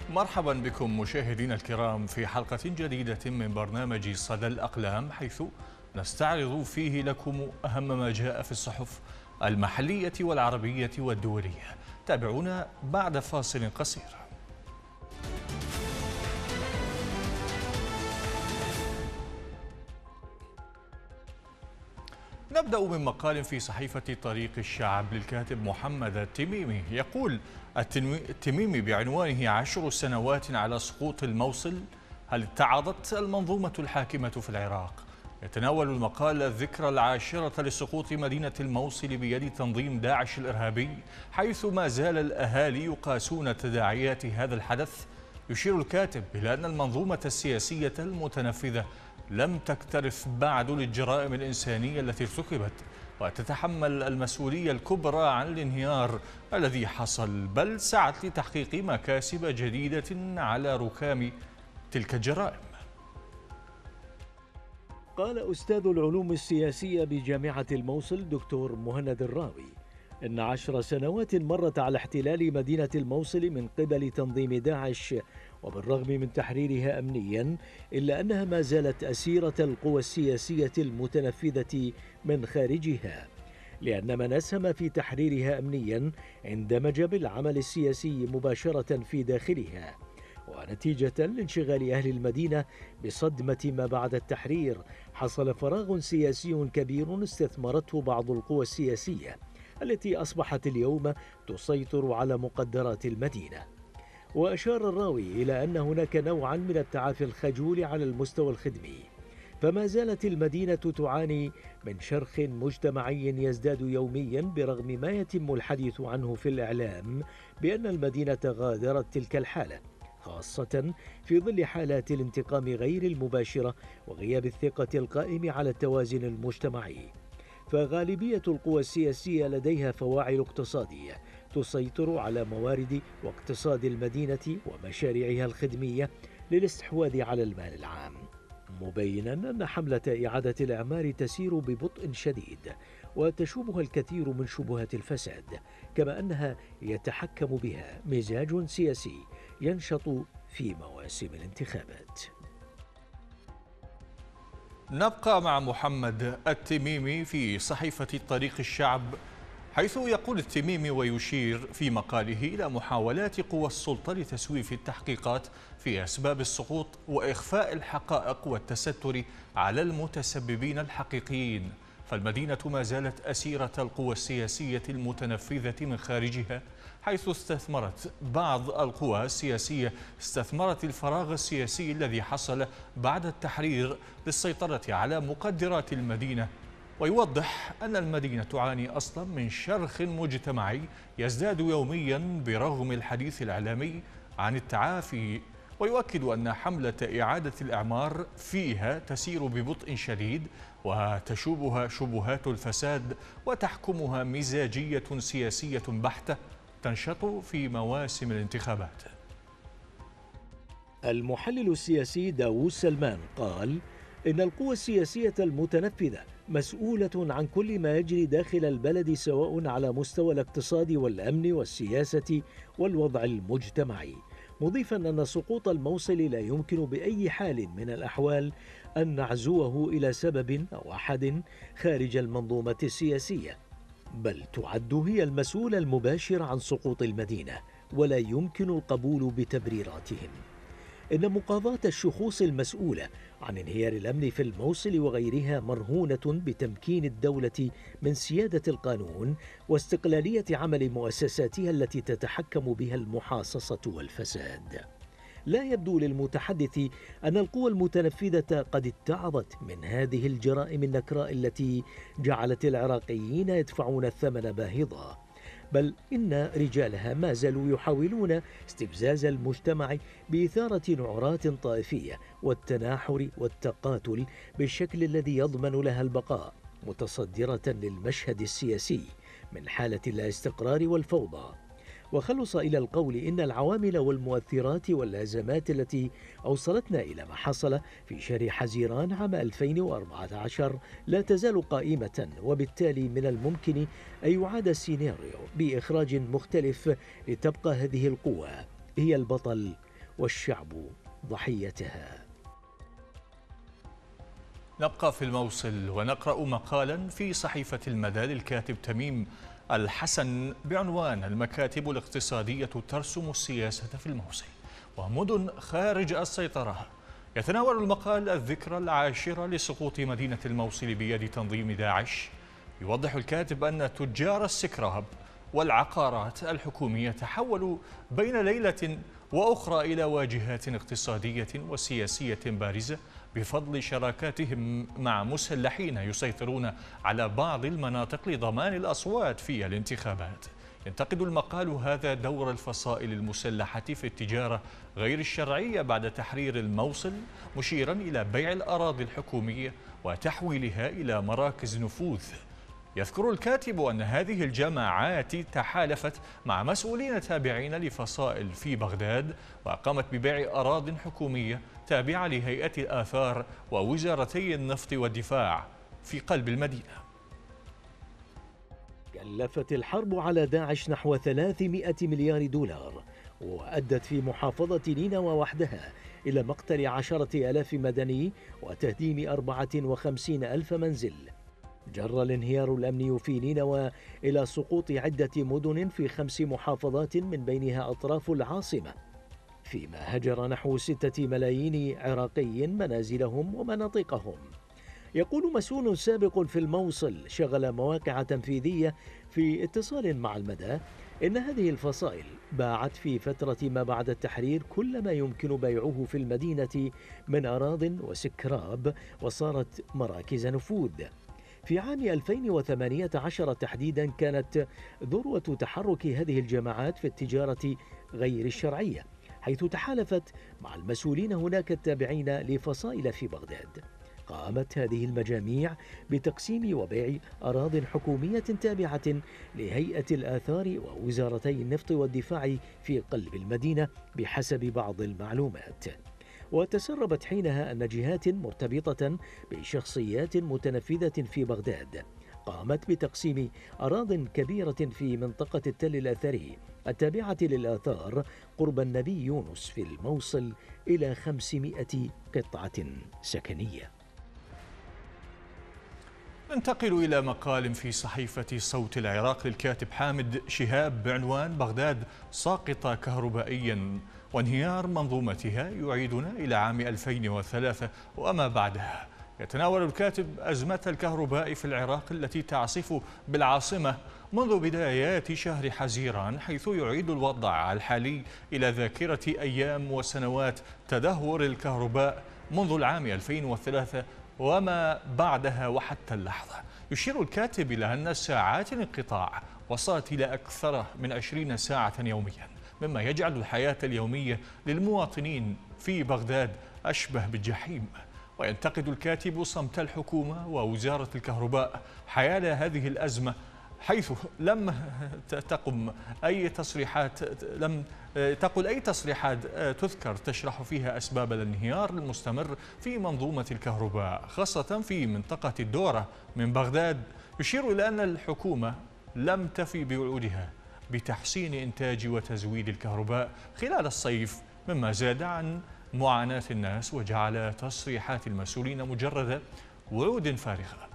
مرحبا بكم مشاهدينا الكرام في حلقة جديدة من برنامج صدى الأقلام، حيث نستعرض فيه لكم أهم ما جاء في الصحف المحلية والعربية والدولية. تابعونا بعد فاصل قصير. نبدأ من مقال في صحيفة طريق الشعب للكاتب محمد التميمي. يقول التميمي بعنوانه: 10 سنوات على سقوط الموصل، هل اتعظت المنظومة الحاكمة في العراق؟ يتناول المقال الذكرى العاشرة لسقوط مدينة الموصل بيد تنظيم داعش الإرهابي، حيث ما زال الأهالي يقاسون تداعيات هذا الحدث. يشير الكاتب إلى أن المنظومة السياسية المتنفذة لم تكترث بعد للجرائم الإنسانية التي ارتكبت، وتتحمل المسؤولية الكبرى عن الانهيار الذي حصل، بل سعت لتحقيق مكاسب جديدة على ركام تلك الجرائم. قال أستاذ العلوم السياسية بجامعة الموصل دكتور مهند الراوي إن 10 سنوات مرت على احتلال مدينة الموصل من قبل تنظيم داعش، وبالرغم من تحريرها أمنيا إلا أنها ما زالت أسيرة القوى السياسية المتنفذة من خارجها، لأن من أسهم في تحريرها أمنيا اندمج بالعمل السياسي مباشرة في داخلها. ونتيجة لانشغال أهل المدينة بصدمة ما بعد التحرير، حصل فراغ سياسي كبير استثمرته بعض القوى السياسية التي أصبحت اليوم تسيطر على مقدرات المدينة. وأشار الراوي إلى أن هناك نوعا من التعافي الخجول على المستوى الخدمي، فما زالت المدينة تعاني من شرخ مجتمعي يزداد يوميا، برغم ما يتم الحديث عنه في الإعلام بأن المدينة غادرت تلك الحالة، خاصة في ظل حالات الانتقام غير المباشرة وغياب الثقة القائم على التوازن المجتمعي. فغالبية القوى السياسية لديها فواعل اقتصادية تسيطر على موارد واقتصاد المدينة ومشاريعها الخدمية للاستحواذ على المال العام، مبينا أن حملة إعادة الإعمار تسير ببطء شديد وتشوبها الكثير من شبهات الفساد، كما أنها يتحكم بها مزاج سياسي ينشط في مواسم الانتخابات. نبقى مع محمد التميمي في صحيفة طريق الشعب، حيث يقول التميمي ويشير في مقاله إلى محاولات قوى السلطة لتسويف التحقيقات في أسباب السقوط وإخفاء الحقائق والتستر على المتسببين الحقيقيين. فالمدينة ما زالت أسيرة القوى السياسية المتنفذة من خارجها، حيث استثمرت بعض القوى السياسية الفراغ السياسي الذي حصل بعد التحرير للسيطرة على مقدرات المدينة. ويوضح أن المدينة تعاني أصلا من شرخ مجتمعي يزداد يوميا برغم الحديث الإعلامي عن التعافي، ويؤكد أن حملة إعادة الإعمار فيها تسير ببطء شديد وتشوبها شبهات الفساد وتحكمها مزاجية سياسية بحتة تنشط في مواسم الانتخابات. المحلل السياسي داوود سلمان قال إن القوى السياسية المتنفذة مسؤولة عن كل ما يجري داخل البلد، سواء على مستوى الاقتصاد والأمن والسياسة والوضع المجتمعي، مضيفا أن سقوط الموصل لا يمكن بأي حال من الأحوال أن نعزوه إلى سبب أو أحد خارج المنظومة السياسية، بل تعد هي المسؤول المباشر عن سقوط المدينة، ولا يمكن القبول بتبريراتهم. إن مقاضاة الشخوص المسؤولة عن انهيار الأمن في الموصل وغيرها مرهونة بتمكين الدولة من سيادة القانون واستقلالية عمل مؤسساتها التي تتحكم بها المحاصصة والفساد. لا يبدو للمتحدث أن القوى المتنفذة قد اتعظت من هذه الجرائم النكراء التي جعلت العراقيين يدفعون الثمن باهظا، بل إن رجالها ما زالوا يحاولون استفزاز المجتمع بإثارة نعرات طائفية والتناحر والتقاتل بالشكل الذي يضمن لها البقاء، متصدرة للمشهد السياسي من حالة لا استقرار والفوضى. وخلص إلى القول إن العوامل والمؤثرات والأزمات التي أوصلتنا إلى ما حصل في شهر حزيران عام 2014 لا تزال قائمة، وبالتالي من الممكن أن يعاد السيناريو بإخراج مختلف لتبقى هذه القوة هي البطل والشعب ضحيتها. نبقى في الموصل ونقرأ مقالا في صحيفة المدى للكاتب تميم الحسن بعنوان المكاتب الاقتصادية ترسم السياسة في الموصل ومدن خارج السيطرة. يتناول المقال الذكرى العاشرة لسقوط مدينة الموصل بيد تنظيم داعش. يوضح الكاتب أن تجار السكراب والعقارات الحكومية تحولوا بين ليلة وأخرى إلى واجهات اقتصادية وسياسية بارزة بفضل شراكاتهم مع مسلحين يسيطرون على بعض المناطق لضمان الأصوات في الانتخابات. ينتقد المقال هذا دور الفصائل المسلحة في التجارة غير الشرعية بعد تحرير الموصل، مشيرا إلى بيع الأراضي الحكومية وتحويلها إلى مراكز نفوذ. يذكر الكاتب أن هذه الجماعات تحالفت مع مسؤولين تابعين لفصائل في بغداد وقامت ببيع أراضٍ حكومية تابعة لهيئة الآثار ووزارتي النفط والدفاع في قلب المدينة. كلفت الحرب على داعش نحو 300 مليار دولار، وأدت في محافظة نينوى وحدها إلى مقتل 10,000 مدني وتهديم 54,000 منزل. جر الانهيار الأمني في نينوى إلى سقوط عدة مدن في 5 محافظات من بينها أطراف العاصمة، فيما هجر نحو 6 ملايين عراقي منازلهم ومناطقهم. يقول مسؤول سابق في الموصل شغل مواقع تنفيذية في اتصال مع المدى إن هذه الفصائل باعت في فترة ما بعد التحرير كل ما يمكن بيعه في المدينة من أراضٍ وسكراب وصارت مراكز نفوذ. في عام 2018 تحديدا كانت ذروة تحرك هذه الجماعات في التجارة غير الشرعية، حيث تحالفت مع المسؤولين هناك التابعين لفصائل في بغداد. قامت هذه المجاميع بتقسيم وبيع أراضٍ حكومية تابعة لهيئة الآثار ووزارتي النفط والدفاع في قلب المدينة بحسب بعض المعلومات. وتسربت حينها أن جهات مرتبطة بشخصيات متنفذة في بغداد قامت بتقسيم أراضٍ كبيرة في منطقة التل الأثري التابعة للآثار قرب النبي يونس في الموصل إلى 500 قطعة سكنية. ننتقل إلى مقال في صحيفة صوت العراق للكاتب حامد شهاب بعنوان بغداد ساقطة كهربائيا وانهيار منظومتها يعيدنا إلى عام 2003 وما بعدها. يتناول الكاتب أزمة الكهرباء في العراق التي تعصف بالعاصمة منذ بدايات شهر حزيران، حيث يعيد الوضع الحالي إلى ذاكرة أيام وسنوات تدهور الكهرباء منذ العام 2003 وما بعدها وحتى اللحظة. يشير الكاتب إلى أن ساعات الانقطاع وصلت إلى أكثر من 20 ساعة يوميا، مما يجعل الحياة اليومية للمواطنين في بغداد أشبه بالجحيم. وينتقد الكاتب صمت الحكومة ووزارة الكهرباء حيال هذه الأزمة، حيث لم تقل أي تصريحات تذكر تشرح فيها أسباب الانهيار المستمر في منظومة الكهرباء، خاصة في منطقة الدورة من بغداد. يشير إلى أن الحكومة لم تفي بوعودها بتحسين إنتاج وتزويد الكهرباء خلال الصيف، مما زاد عن معاناة الناس وجعل تصريحات المسؤولين مجرد وعود فارغة.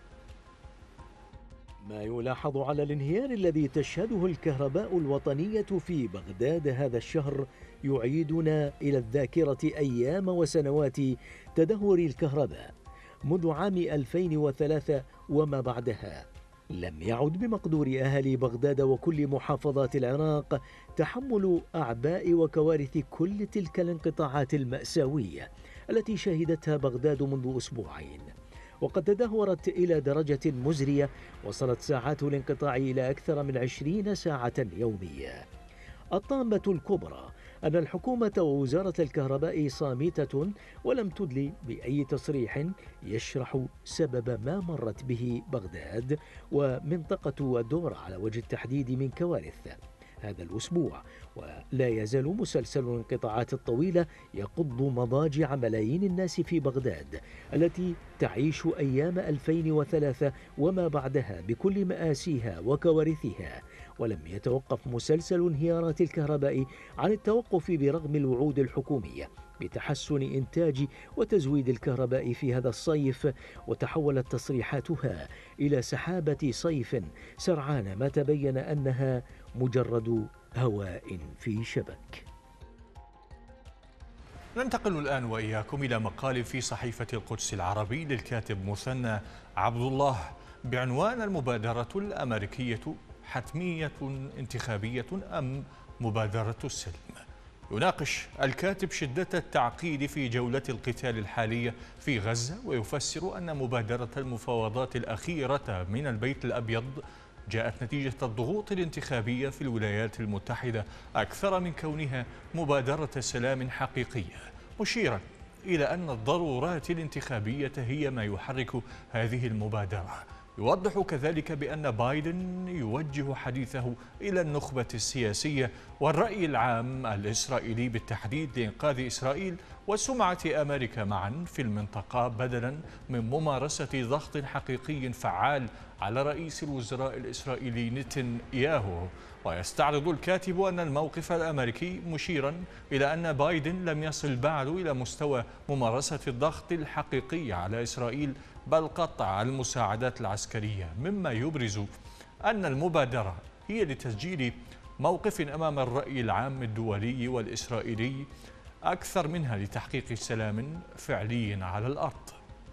ما يلاحظ على الانهيار الذي تشهده الكهرباء الوطنية في بغداد هذا الشهر يعيدنا إلى الذاكرة أيام وسنوات تدهور الكهرباء منذ عام 2003 وما بعدها. لم يعد بمقدور أهالي بغداد وكل محافظات العراق تحمل أعباء وكوارث كل تلك الانقطاعات المأساوية التي شهدتها بغداد منذ أسبوعين، وقد تدهورت إلى درجة مزرية وصلت ساعات الانقطاع إلى أكثر من 20 ساعة يومية. الطامة الكبرى أن الحكومة ووزارة الكهرباء صامتة ولم تدلي بأي تصريح يشرح سبب ما مرت به بغداد ومنطقة الدورة على وجه التحديد من كوارث هذا الأسبوع. ولا يزال مسلسل الانقطاعات الطويلة يقض مضاجع ملايين الناس في بغداد التي تعيش أيام 2003 وما بعدها بكل مآسيها وكوارثها، ولم يتوقف مسلسل انهيارات الكهرباء عن التوقف برغم الوعود الحكومية بتحسن إنتاج وتزويد الكهرباء في هذا الصيف، وتحولت تصريحاتها إلى سحابة صيف سرعان ما تبين أنها مجرد هواء في شبك. ننتقل الآن وإياكم إلى مقال في صحيفة القدس العربي للكاتب مثنى عبد الله بعنوان: المبادرة الأمريكية حتمية انتخابية أم مبادرة السلم؟ يناقش الكاتب شدة التعقيد في جولة القتال الحالية في غزة، ويفسر أن مبادرة المفاوضات الأخيرة من البيت الأبيض جاءت نتيجة الضغوط الانتخابية في الولايات المتحدة أكثر من كونها مبادرة سلام حقيقية، مشيرا إلى أن الضرورات الانتخابية هي ما يحرك هذه المبادرة. يوضح كذلك بأن بايدن يوجه حديثه إلى النخبة السياسية والرأي العام الإسرائيلي بالتحديد لإنقاذ إسرائيل وسمعة أمريكا معا في المنطقة، بدلا من ممارسة ضغط حقيقي فعال على رئيس الوزراء الإسرائيلي نتنياهو. ويستعرض الكاتب أن الموقف الأمريكي مشيرا إلى أن بايدن لم يصل بعد إلى مستوى ممارسة الضغط الحقيقي على إسرائيل، بل قطع المساعدات العسكرية، مما يبرز أن المبادرة هي لتسجيل موقف أمام الرأي العام الدولي والإسرائيلي أكثر منها لتحقيق سلام فعلي على الأرض.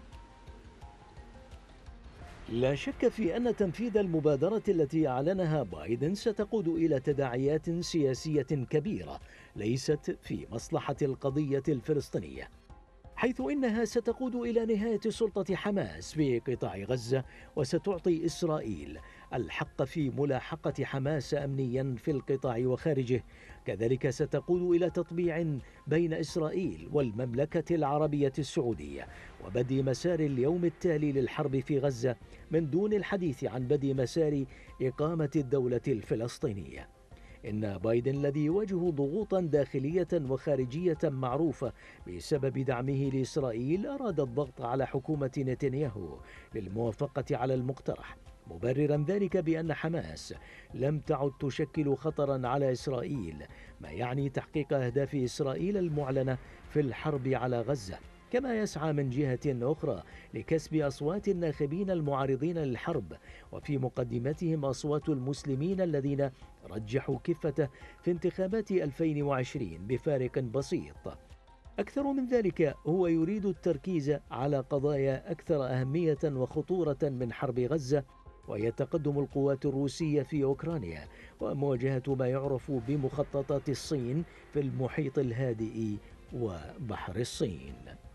لا شك في أن تنفيذ المبادرة التي أعلنها بايدن ستقود إلى تداعيات سياسية كبيرة ليست في مصلحة القضية الفلسطينية، حيث إنها ستقود إلى نهاية سلطة حماس في قطاع غزة، وستعطي إسرائيل الحق في ملاحقة حماس أمنيا في القطاع وخارجه. كذلك ستقود إلى تطبيع بين إسرائيل والمملكة العربية السعودية وبدء مسار اليوم التالي للحرب في غزة، من دون الحديث عن بدء مسار إقامة الدولة الفلسطينية. إن بايدن الذي يواجه ضغوطا داخلية وخارجية معروفة بسبب دعمه لإسرائيل أراد الضغط على حكومة نتنياهو للموافقة على المقترح، مبررا ذلك بأن حماس لم تعد تشكل خطرا على إسرائيل، ما يعني تحقيق أهداف إسرائيل المعلنة في الحرب على غزة. كما يسعى من جهة أخرى لكسب أصوات الناخبين المعارضين للحرب، وفي مقدمتهم أصوات المسلمين الذين رجحوا كفته في انتخابات 2020 بفارق بسيط. أكثر من ذلك، هو يريد التركيز على قضايا أكثر أهمية وخطورة من حرب غزة، وهي تقدم القوات الروسية في أوكرانيا ومواجهة ما يعرف بمخططات الصين في المحيط الهادئ وبحر الصين.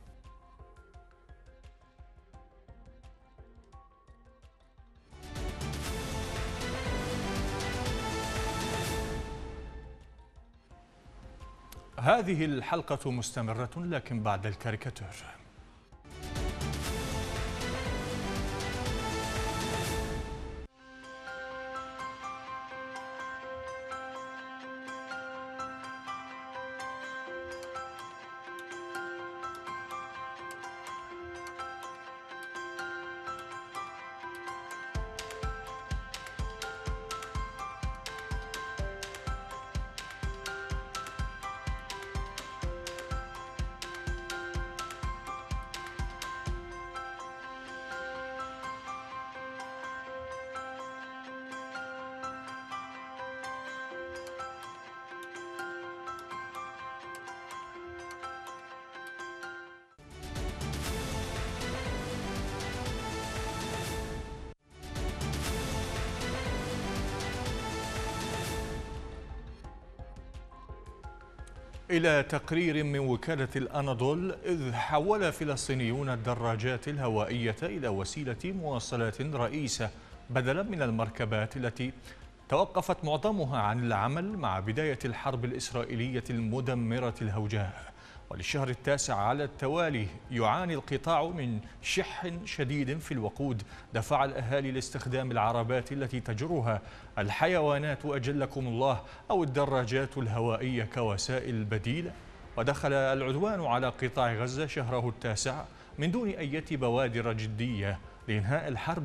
هذه الحلقة مستمرة لكن بعد الكاريكاتير. إلى تقرير من وكالة الأناضول، إذ حول فلسطينيون الدراجات الهوائية إلى وسيلة مواصلات رئيسة بدلا من المركبات التي توقفت معظمها عن العمل مع بداية الحرب الإسرائيلية المدمرة الهوجاء. وللشهر التاسع على التوالي يعاني القطاع من شح شديد في الوقود، دفع الأهالي لاستخدام العربات التي تجرها الحيوانات أجلكم الله أو الدراجات الهوائية كوسائل بديلة. ودخل العدوان على قطاع غزة شهره التاسع من دون أي بوادر جدية لإنهاء الحرب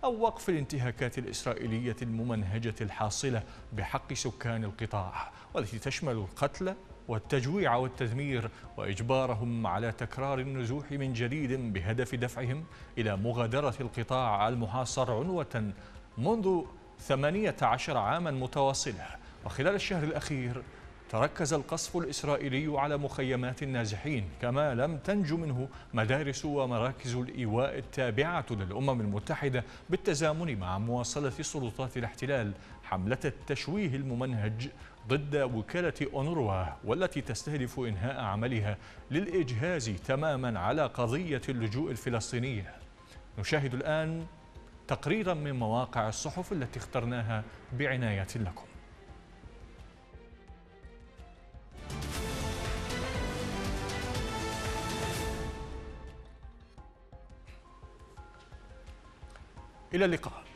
أو وقف الانتهاكات الإسرائيلية الممنهجة الحاصلة بحق سكان القطاع، والتي تشمل القتل والتجويع والتدمير، وإجبارهم على تكرار النزوح من جديد بهدف دفعهم إلى مغادرة القطاع المحاصر عنوة منذ 18 عاما متواصلة. وخلال الشهر الأخير تركز القصف الإسرائيلي على مخيمات النازحين، كما لم تنج منه مدارس ومراكز الإيواء التابعة للأمم المتحدة، بالتزامن مع مواصلة سلطات الاحتلال حملة التشويه الممنهج ضد وكالة أونروا، والتي تستهدف إنهاء عملها للإجهاز تماما على قضية اللجوء الفلسطينية. نشاهد الآن تقريرا من مواقع الصحف التي اخترناها بعناية لكم. إلى اللقاء.